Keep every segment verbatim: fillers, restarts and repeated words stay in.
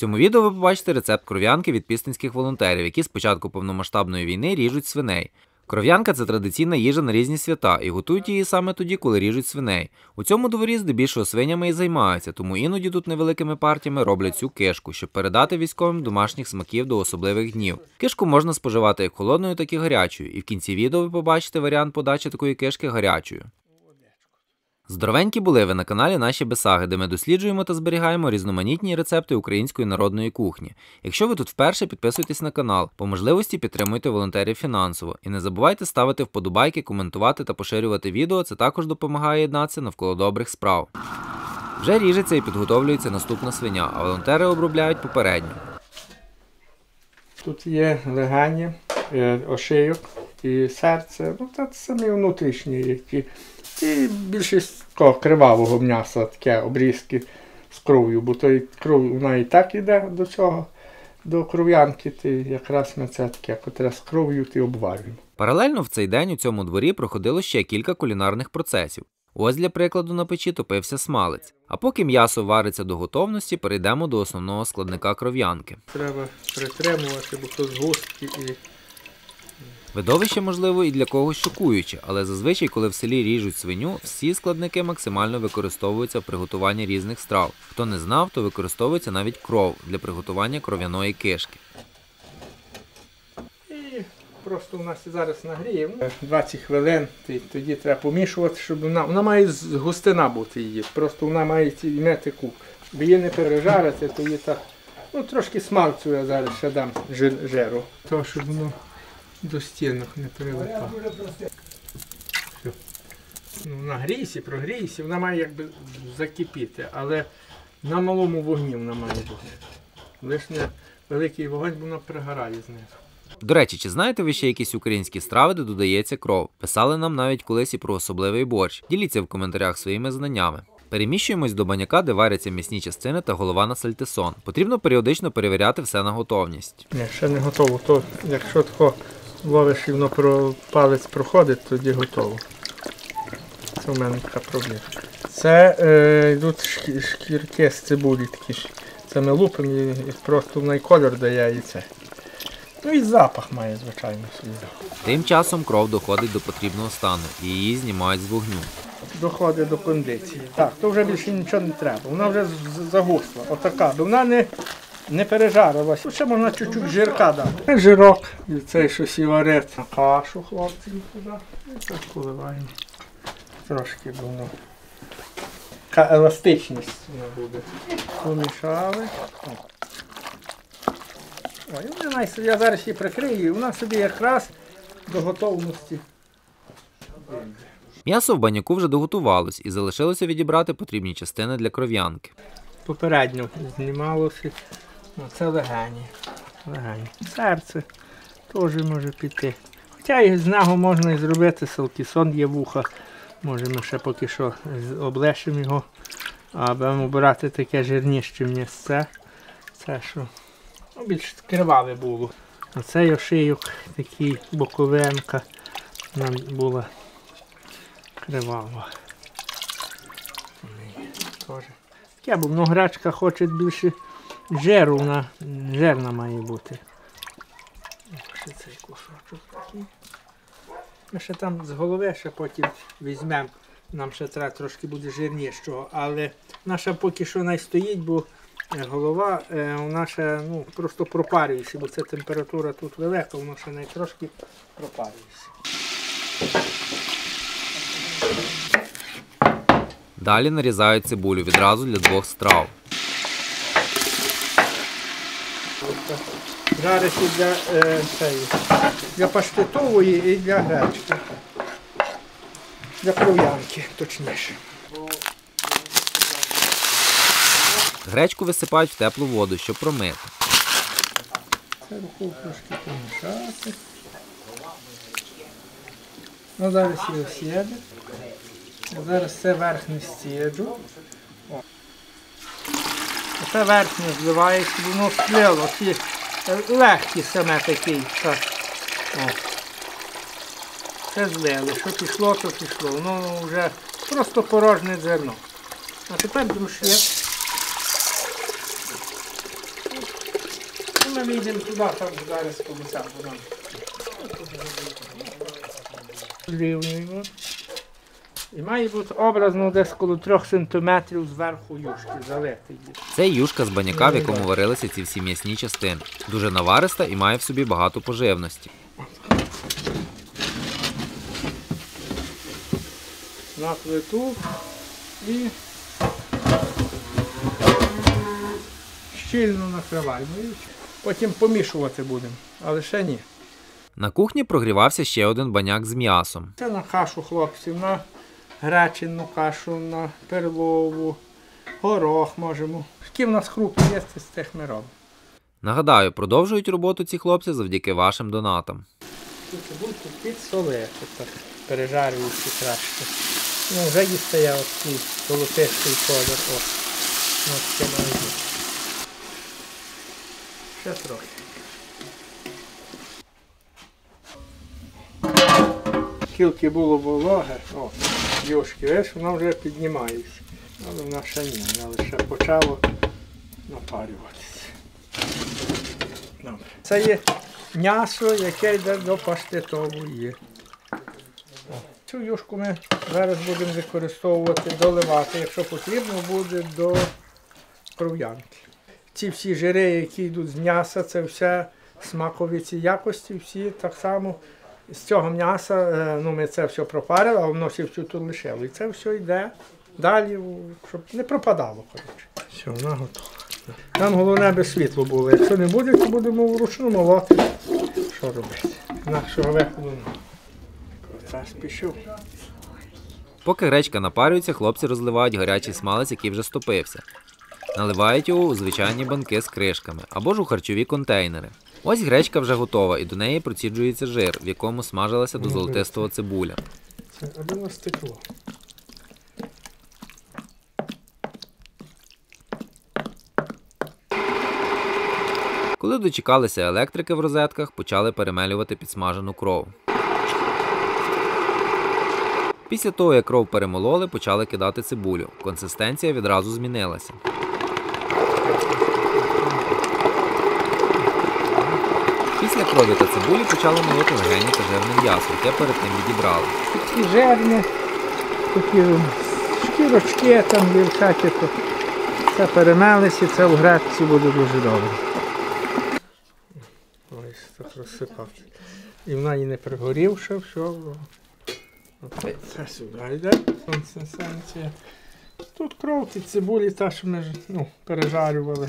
цьому відео ви побачите рецепт кров'янки від пістинських волонтерів, які з початку повномасштабної війни ріжуть свиней. Кров'янка – це традиційна їжа на різні свята, і готують її саме тоді, коли ріжуть свиней. У цьому дворі здебільшого свинями і займаються, тому іноді тут невеликими партіями роблять цю кишку, щоб передати військовим домашніх смаків до особливих днів. Кишку можна споживати як холодною, так і гарячою, і в кінці відео ви побачите варіант подачі такої кишки гарячою. Здоровенькі були ви на каналі Наші Бесаги, де ми досліджуємо та зберігаємо різноманітні рецепти української народної кухні. Якщо ви тут вперше, підписуйтесь на канал, по можливості підтримуйте волонтерів фінансово. І не забувайте ставити вподобайки, коментувати та поширювати відео, це також допомагає єднатися навколо добрих справ. Вже ріжеться і підготовлюється наступна свиня, а волонтери обробляють попередньо. Тут є легені, ошийок і серце, ну це самі внутрішні, які. І більшість такого кривавого м'яса, таке обрізки з кров'ю, бо той кров вона і так йде до цього, до кров'янки, ти якраз ми це таке, котре з кров'ю ти обварюємо. Паралельно в цей день у цьому дворі проходило ще кілька кулінарних процесів. Ось для прикладу на печі топився смалець. А поки м'ясо вариться до готовності, перейдемо до основного складника кров'янки. Треба притримувати, бо то згустки і... Видовище, можливо, і для когось шокуюче, але зазвичай, коли в селі ріжуть свиню, всі складники максимально використовуються в приготуванні різних страв. Хто не знав, то використовується навіть кров для приготування кров'яної кишки. І просто у нас зараз нагріємо. двадцять хвилин, тоді треба помішувати, щоб вона, вона має густина бути її, просто вона має мати кук. Бо її не пережарити, то її так, ну трошки смальцю я зараз ще дам жиру. То, щоб воно до стінок не прилипало. Ну, нагрійся, прогрійся, вона має якби закипіти, але на малому вогні вона має бути. Лише великий вогонь, бо вона пригорає знизу. До речі, чи знаєте ви ще якісь українські страви, де додається кров? Писали нам навіть колись і про особливий борщ. Діліться в коментарях своїми знаннями. Переміщуємось до баняка, де варяться м'ясні частини та голова на сальтисон. Потрібно періодично перевіряти все на готовність. Ні, ще не готово. То, якщо тако ловиш і воно про палець проходить, тоді готово. Це в мене така проблема. Це е, йдуть шкірки з цибулі такі. Це ми лупимо і, і просто в неї кольор дає і це. Ну і запах має, звичайно, свій запах. Тим часом кров доходить до потрібного стану і її знімають з вогню. Доходить до кондиції. Так, то вже більше нічого не треба. Вона вже загусла. Отака. Бо вона не, не пережарилася. Ще можна чуть-чуть жирка дати. Жирок. І цей щось і варить. Кашу хлопці туди. І так поливаємо. Трошки воно. Така еластичність вона буде. Помішали. Ой, вона, я зараз її прикрию, і вона собі якраз до готовності. М'ясо в баняку вже доготувалось і залишилося відібрати потрібні частини для кров'янки. Попередньо знімалося. Це легені. легені. Серце теж може піти. Хоча і з нього можна і зробити сальтисон, є вуха. Може ми ще поки що облещимо його. А будемо брати таке жирніше м'ясце. Це що ну, більш криваве було. Оцей ошийок, такий боковинка, нам була кривава. Таке, бо ну, гречка хоче більше жиру, вона жирна має бути. Ще цей кусочок такий. Ми ще там з голови ще потім візьмемо. Нам ще треба трошки буде жирнішого, але наша поки що не стоїть, бо голова вона ще ну, просто пропарюється, бо ця температура тут велика, воно ще не трошки пропарюється. Далі нарізають цибулю відразу для двох страв. Жариться для, е, для паштетової і для гречки. Для кров'янки, точніше. Гречку висипають в теплу воду, щоб промити. Це рукою трошки помішати. Ну, зараз я сіду. Зараз це верхнє стіджу. Це верхнє зливається, воно сплило. Легкі саме такий. Так. Це злили. Що пішло, то пішло. Воно вже просто порожнє зерно. А тепер друшє. ми вийдемо туди, там зараз колеса. Зрівнюємо. І має бути образно десь коло трьох сантиметрів зверху юшки залити. Це юшка з баняка, в якому варилися ці всі м'ясні частини. Дуже навариста і має в собі багато поживності. На плиту і щільно накриваємо. Потім помішувати будемо, але ще ні. На кухні прогрівався ще один баняк з м'ясом. Це на кашу хлопців, на гречину кашу, на перлову, горох можемо. Які в нас крупи є, з тих ми робимо. Нагадаю, продовжують роботу ці хлопці завдяки вашим донатам. Цю цибульку підсолити, так пережарюючи краще. Ну, вже дістає такий золотистий колір. О, ну, таке має бути. Ще трохи. Скільки було вологе, о, юшки, видиш, воно вже піднімається. Але вона ще ні, вона лише почало напарюватися. Добре. Це є м'ясо, яке йде до паштетової. О, цю юшку ми зараз будемо використовувати, доливати, якщо потрібно буде, до кров'янки. Ці всі жири, які йдуть з м'яса, це все смакові ці якості, всі так само. З цього м'яса, ну, ми це все пропарили, а воно ще всю тут лишило. І це все йде далі, щоб не пропадало. Коротше. Все, вона готова. Нам головне, аби світло було. Якщо не буде, то будемо вручну молоти. Що робити? Інакшого виходу немає. Процес пішов. Поки гречка напарюється, хлопці розливають гарячий смалець, який вже стопився. Наливають його у звичайні банки з кришками або ж у харчові контейнери. Ось гречка вже готова і до неї проціджується жир, в якому смажилася до золотистого цибуля. Це аби стекло. Коли дочекалися електрики в розетках, почали перемелювати підсмажену кров. Після того, як кров перемололи, почали кидати цибулю. Консистенція відразу змінилася. Після крові та цибулі почали молоти легені та жирне м'ясо, яке перед тим відібрали. Такі жирні, такі шкірочки, там є всякі, то це перемелися, це в гречці буде дуже добре. Ось так розсипався. І вона і не пригорівша, все. Це сюди йде консистенція. Тут кров, ті цибулі, та, що ми ну, пережарювали.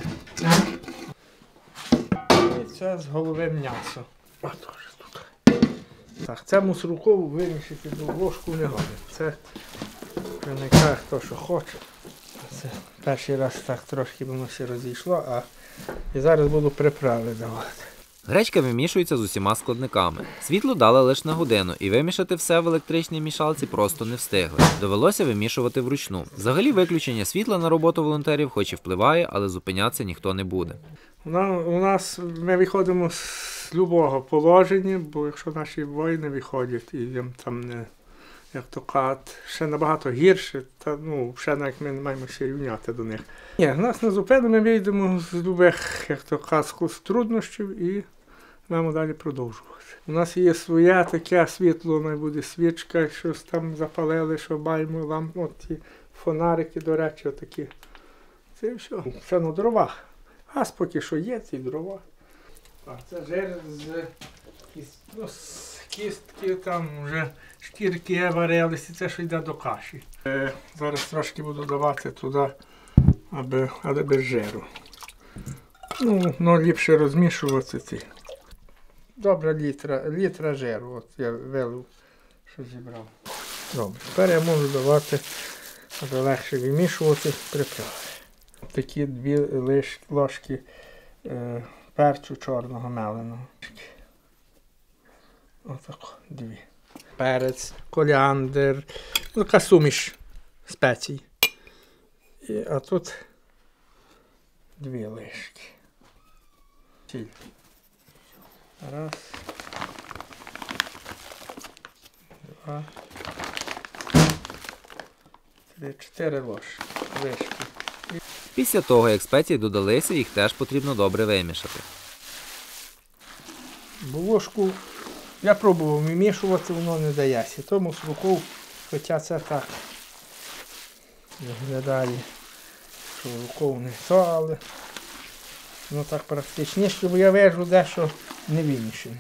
І це з голови м'ясо. А теж тут. Так, це мусорку вимішити до ложку не годить. Це виникає хто що хоче. Це перший раз так трошки воно все розійшло, а і зараз буду приправи давати. Гречка вимішується з усіма складниками. Світло дали лише на годину, і вимішати все в електричній мішалці просто не встигли. Довелося вимішувати вручну. Взагалі виключення світла на роботу волонтерів хоч і впливає, але зупинятися ніхто не буде. У нас ми виходимо з любого положення, бо якщо наші воїни виходять і їм там не, як то кажуть, ще набагато гірше, та ну, ще навіть ми не маємо ще рівняти до них. Ні, нас не зупинимо, ми вийдемо з любих, як то кажуть, з труднощів і маємо далі продовжувати. У нас є своє таке світло, не буде свічка, щось там запалили, що маємо вам, от ті фонарики, до речі, отакі. Це все. Це на дровах. Газ поки що є, ці дрова. А це жир з, кіст... ну, з кістки, там вже шкірки варилися, це що йде до каші. Е, зараз трошки буду давати туди, аби, але без жиру. Ну, ну, ліпше розмішувати ці. Добре, літра, літра жиру, от я вилив, що зібрав. Добре, тепер я можу давати, аби легше вимішувати приправи. Такі дві лиш, ложки е, перцю чорного меленого. Отак, дві. Перець, коліандр, ну, така суміш спецій. І, а тут дві лишки. Сіль. Раз. Два. Три, чотири ложки. Лишки. Після того, як спеції додалися, їх теж потрібно добре вимішати. Бо ложку я пробував вимішувати, воно не дається. Тому з рукою, хоча це так виглядає, що рукою не то, але воно так практичніше, бо я вижу дещо не вимішане.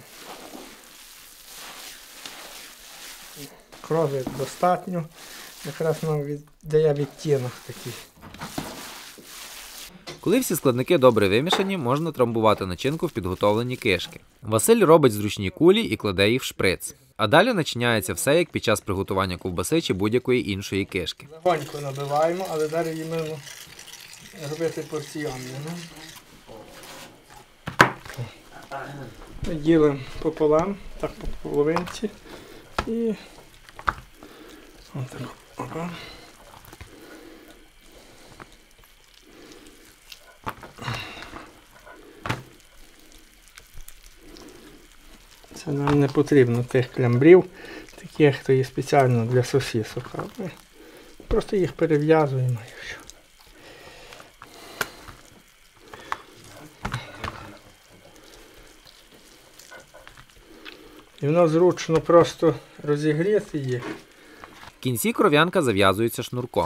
Крові достатньо, якраз нам дає відтінок такий. Коли всі складники добре вимішані, можна трамбувати начинку в підготовлені кишки. Василь робить зручні кулі і кладе їх в шприц. А далі начиняється все, як під час приготування ковбаси чи будь-якої іншої кишки. Легонько набиваємо, але далі їм робити порціонно. Ділимо пополам, так по половинці. І отак. Опа. Це нам не потрібно тих клямбрів, таких, хто є спеціально для сосисок. Ми просто їх перев'язуємо і все. І воно зручно просто розігріти їх. В кінці кров'янка зав'язується шнурком.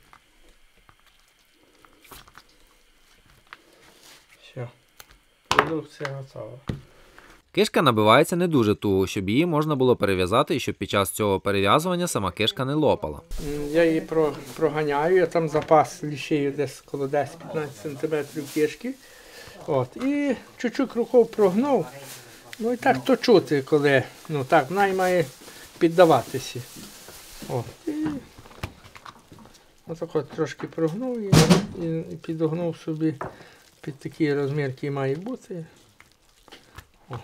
Все, продукція готова. Кишка набивається не дуже туго, щоб її можна було перев'язати і щоб під час цього перев'язування сама кишка не лопала. Я її проганяю, я там запас лишаю десь коло десять-п'ятнадцять сантиметрів кишки. От, і чуть-чуть рукою прогнув. Ну і так то чути, коли, ну так, вона й має піддаватися. От, і отак от трошки прогнув і, і, і підогнув собі під такий розмір, який має бути. От.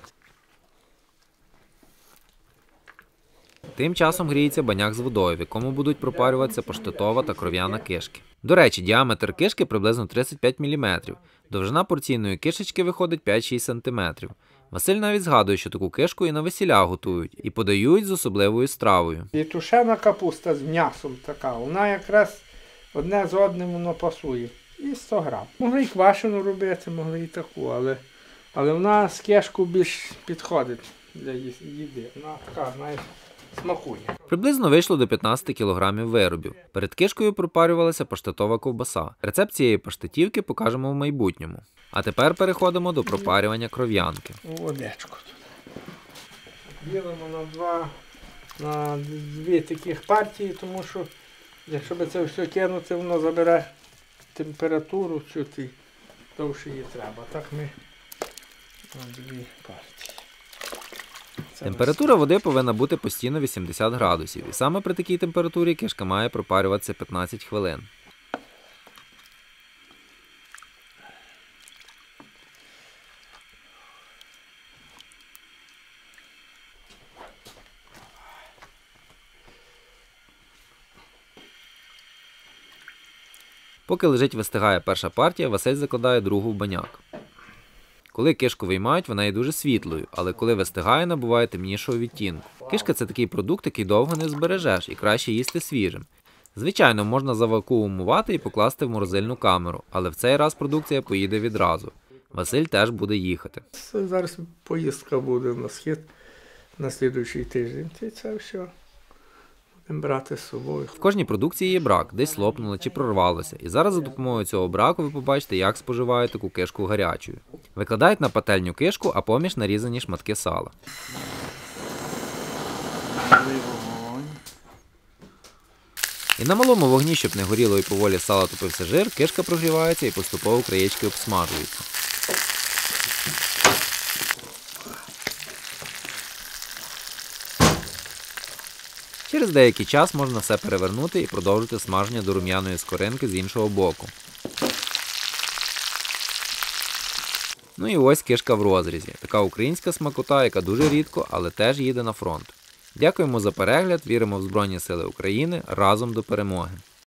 Тим часом гріється баняк з водою, в якому будуть пропарюватися паштетова та кров'яна кишки. До речі, діаметр кишки приблизно тридцять п'ять міліметрів. Довжина порційної кишечки виходить п'ять-шість сантиметрів. Василь навіть згадує, що таку кишку і на весілях готують, і подають з особливою стравою. І тушена капуста з м'ясом така, вона якраз одне з одним воно пасує. І сто грам. Могли і квашену робити, могли і таку, але, але вона з кишку більш підходить для їди. Вона така, знаєш, смакує. Приблизно вийшло до п'ятнадцять кілограмів виробів. Перед кишкою пропарювалася паштетова ковбаса. Рецепт цієї паштетівки покажемо в майбутньому. А тепер переходимо до пропарювання кров'янки. Водичку тут. Ділимо на два, на дві таких партії, тому що якщо би це все кинути, воно забере температуру, чути довше її треба. Так ми на дві партії. Це Температура води повинна бути постійно вісімдесят градусів. І саме при такій температурі кишка має пропарюватися п'ятнадцять хвилин. Поки лежить вистигає перша партія, Василь закладає другу в баняк. Коли кишку виймають, вона є дуже світлою, але коли вистигає, набуває темнішого відтінку. Кишка – це такий продукт, який довго не збережеш і краще їсти свіжим. Звичайно, можна завакуумувати і покласти в морозильну камеру, але в цей раз продукція поїде відразу. Василь теж буде їхати. Це зараз поїздка буде на схід на слідуючий тиждень, і це все будемо брати з собою. В кожній продукції є брак, десь лопнуло чи прорвалося. І зараз за допомогою цього браку ви побачите, як споживають таку кишку гарячою. Викладають на пательню кишку, а поміж нарізані шматки сала. І на малому вогні, щоб не горіло і поволі сала топився жир, кишка прогрівається і поступово краєчки обсмажуються. Через деякий час можна все перевернути і продовжити смаження до рум'яної скоринки з іншого боку. Ну і ось кишка в розрізі. Така українська смакота, яка дуже рідко, але теж їде на фронт. Дякуємо за перегляд, віримо в Збройні Сили України, разом до перемоги!